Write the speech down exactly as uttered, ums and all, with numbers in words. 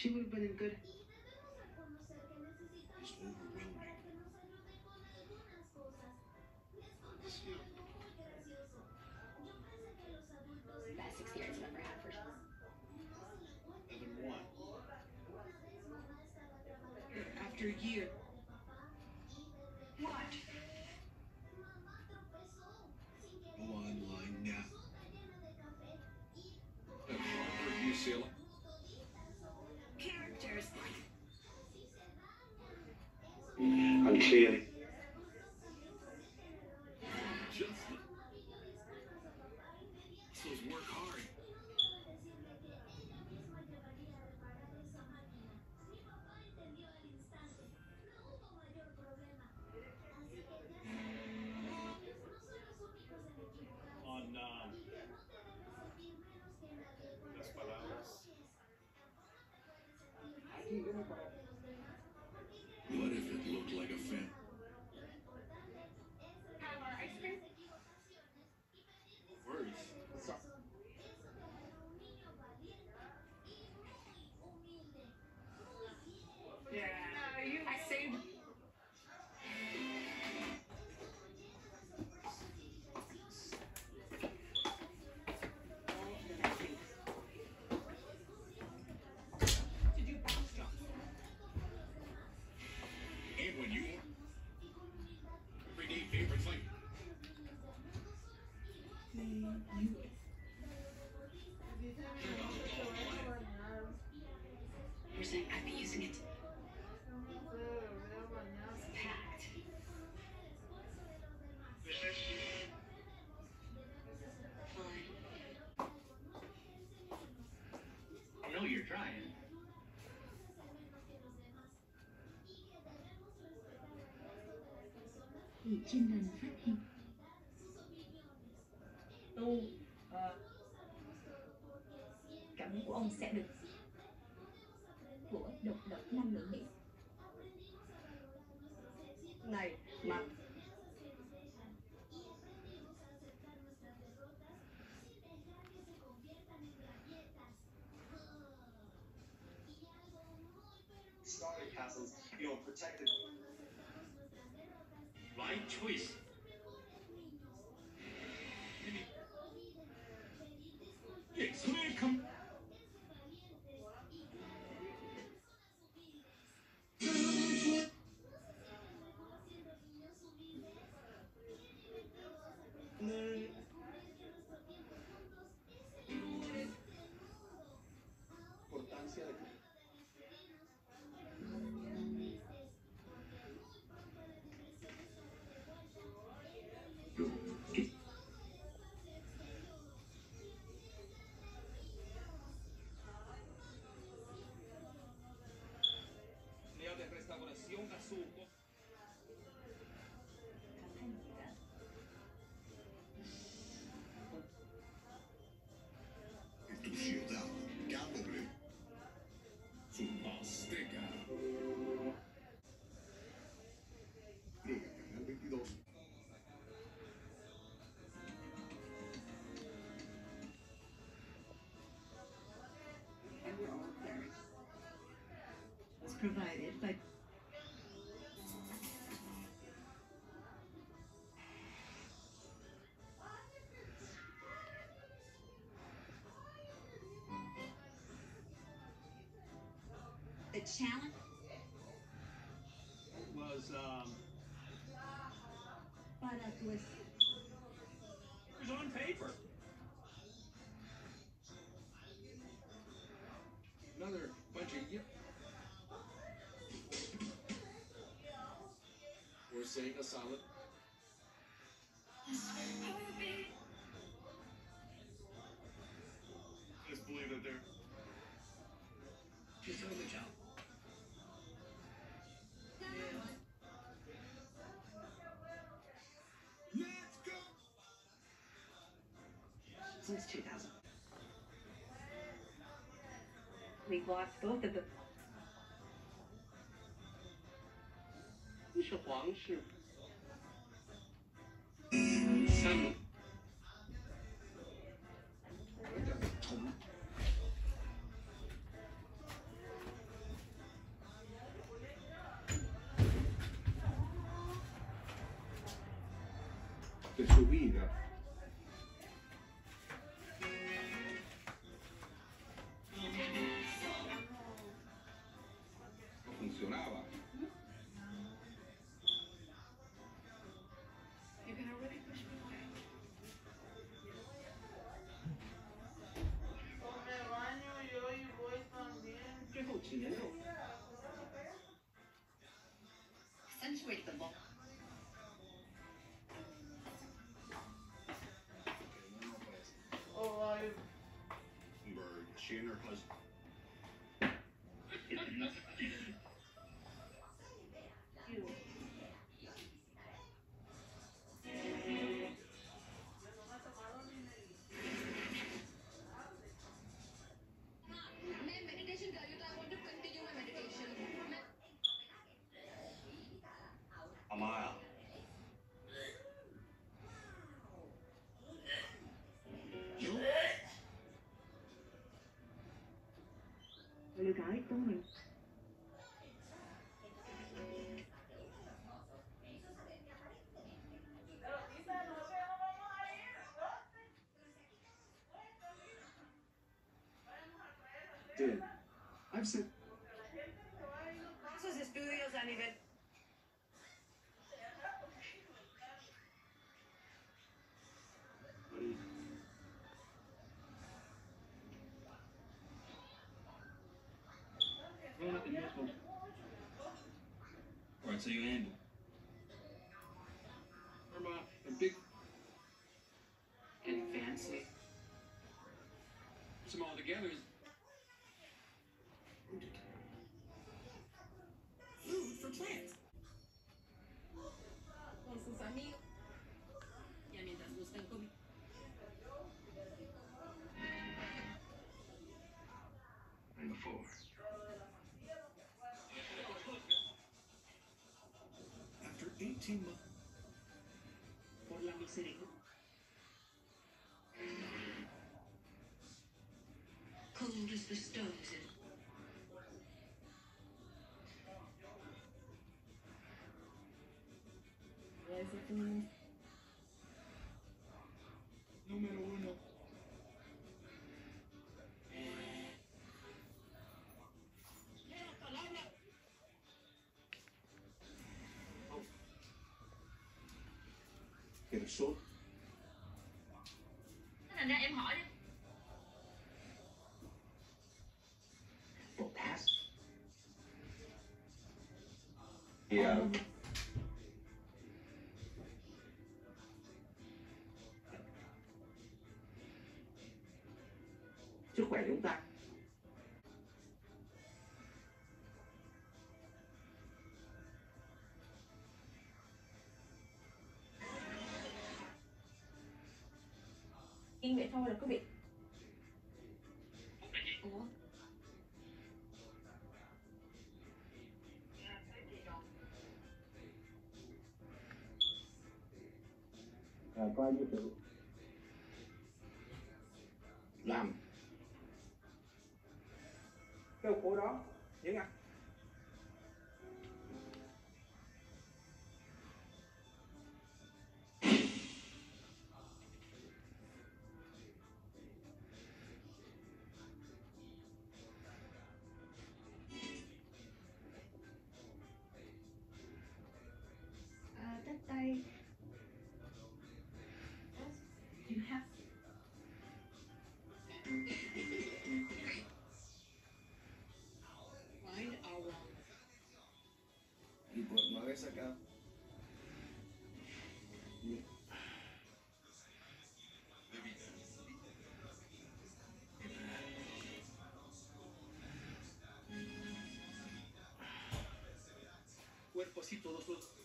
She would have been in good. It's overwhelming. Best experience I've ever had for sure. Another one. After a year. What? Go online now. Review seal. Characters. Unclear. Justin. Those work hard. On um, las palabras. What if it looked like a fan? Have our ice cream? Worries. Yeah. Uh, you, I saved. Did you bounce jump? And when you everyday favorites like You're saying I'd be using it. It's packed. Fine. I know you're trying. Bị chuyên lần phát hiện. Tu ờ, cảm ơn của ông sẽ được của độc lập năng lượng Mỹ. Này, mà Starter castles, you know, protected. Right choice. yes, man, come. Importancia de Leo de restauración a su Tu ciudad, K W. Su Azteca. Liga Canal veintidós. And we're all there. Was provided by the challenge was um para tu it was on paper. Another bunch of yep. We're saying a solid. Just believe that they're She's doing the job. Let's go. since two thousand. We've watched both of them. 是皇室。三。 同 de su vida. No funcionaba. You're gonna really push me away. Me baño yo y voy también. ¿Qué cochinero? Accentuate the ball. Oh, ay, Bird, she and her husband. You. मैं meditation कर रही हूँ, तो I want to continue my meditation. मैं A mile. Lời nói của mình. Did. I've said Sus estudios a nivel. Growing up in middle school. Alright, so you handle. Irma, a big and fancy. Put them all together is Food for plants. con sus amigos. Ya mientras buscan comida. Number four. after eighteen months. por la misericordia. Cold as the stones in. Ese es un... Número uno. Get a shot. Thành ra em hỏi đi. For pass. Yeah. Sức khỏe chúng ta. Yên vậy thôi là có việc. Ủa? À, coi như tự làm cái khối đó những ăn À, tách tay. You have. Find our. y por no haber sacado. Cuerpos y todos los